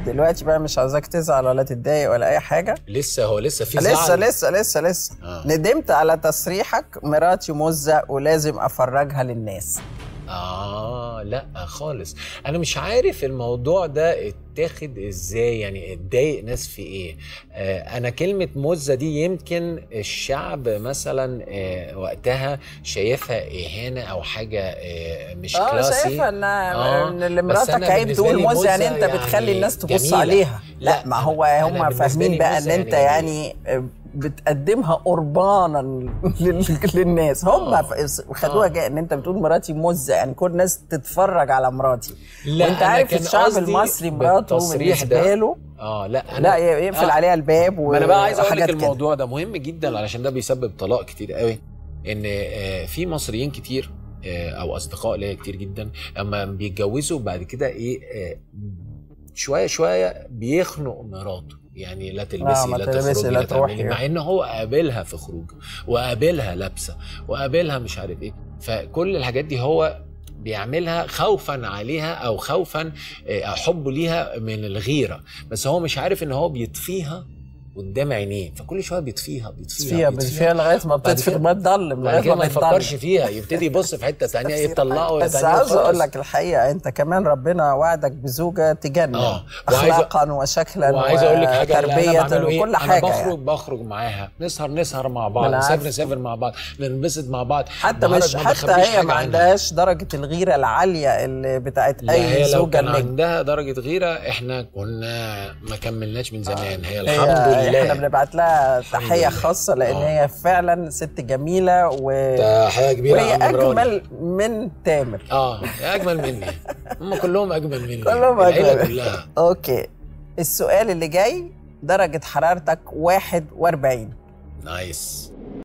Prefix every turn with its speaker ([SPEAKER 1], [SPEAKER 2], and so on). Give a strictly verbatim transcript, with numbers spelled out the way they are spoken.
[SPEAKER 1] دلوقتي بقى مش عايزاك تزعل ولا تتضايق ولا اي حاجه.
[SPEAKER 2] لسه هو لسه في
[SPEAKER 1] لسه
[SPEAKER 2] زعل؟
[SPEAKER 1] لسه لسه لسه
[SPEAKER 2] آه.
[SPEAKER 1] ندمت على تصريحك مراتي مزة ولازم افرجها للناس.
[SPEAKER 2] آه لا خالص، أنا مش عارف الموضوع ده اتاخد إزاي، يعني اتضايق ناس في إيه. آه أنا كلمة مزة دي يمكن الشعب مثلا آه وقتها شايفها إهانة أو حاجة آه مش
[SPEAKER 1] اه
[SPEAKER 2] كلاسي.
[SPEAKER 1] شايفه ان
[SPEAKER 2] آه
[SPEAKER 1] ان اللي مراتك عيب تقول مزة، يعني انت بتخلي الناس تبص
[SPEAKER 2] جميلة.
[SPEAKER 1] عليها. لا, لا ما هو هم فاهمين بقى ان انت يعني, يعني بتقدمها قربانا للناس. هم خدوها جاي ان انت بتقول مراتي مزة، يعني كل الناس تتفرج على مراتي. وانت عارف الشعب المصري مراته بالنسبه له
[SPEAKER 2] اه لا
[SPEAKER 1] لا يقفل آه عليها الباب.
[SPEAKER 2] و... ما انا بقى عايز اقول لك الموضوع ده مهم جدا علشان ده بيسبب طلاق كتير قوي. ان آه في مصريين كتير آه او اصدقاء ليا كتير جدا اما بيتجوزوا بعد كده ايه آه شويه شويه بيخنق مراته، يعني لا تلبسي لا تخرجي لا تعملي، مع ان هو قابلها في خروج وقابلها لابسه وقابلها مش عارف ايه. فكل الحاجات دي هو بيعملها خوفا عليها او خوفا حبه ليها من الغيره، بس هو مش عارف ان هو بيطفيها قدام عينيه، فكل شويه بيطفيها بيطفيها
[SPEAKER 1] بيطفيها لغايه ما بتطفي ما تضلم،
[SPEAKER 2] لغايه ما ما يفكرش فيها، يبتدي يبص في حته ثانيه يطلقه.
[SPEAKER 1] بس عاوز اقول لك الحقيقه انت كمان ربنا وعدك بزوجه تجنن آه. اخلاقا وشكلا
[SPEAKER 2] وعايز اقول لك حاجه
[SPEAKER 1] تربيه وكل حاجه.
[SPEAKER 2] انا بخرج يعني. بخرج معاها، نسهر نسهر مع بعض، نسافر نسافر مع بعض، ننبسط مع بعض،
[SPEAKER 1] حتى مش حتى هي ما عندهاش درجه الغيره العاليه اللي بتاعت اي زوجه.
[SPEAKER 2] لو كان عندها درجه غيره احنا كنا ما كملناش من زمان. هي الحمد لله
[SPEAKER 1] احنا بنبعت لها تحيه خاصه لان آه. هي فعلا ست جميله و
[SPEAKER 2] تحيه كبيره
[SPEAKER 1] وهي اجمل من تامر.
[SPEAKER 2] اه اجمل مني، هم كلهم اجمل مني،
[SPEAKER 1] كلهم
[SPEAKER 2] اجمل كلها.
[SPEAKER 1] اوكي السؤال اللي جاي، درجه حرارتك واحد وأربعين.
[SPEAKER 2] نايس.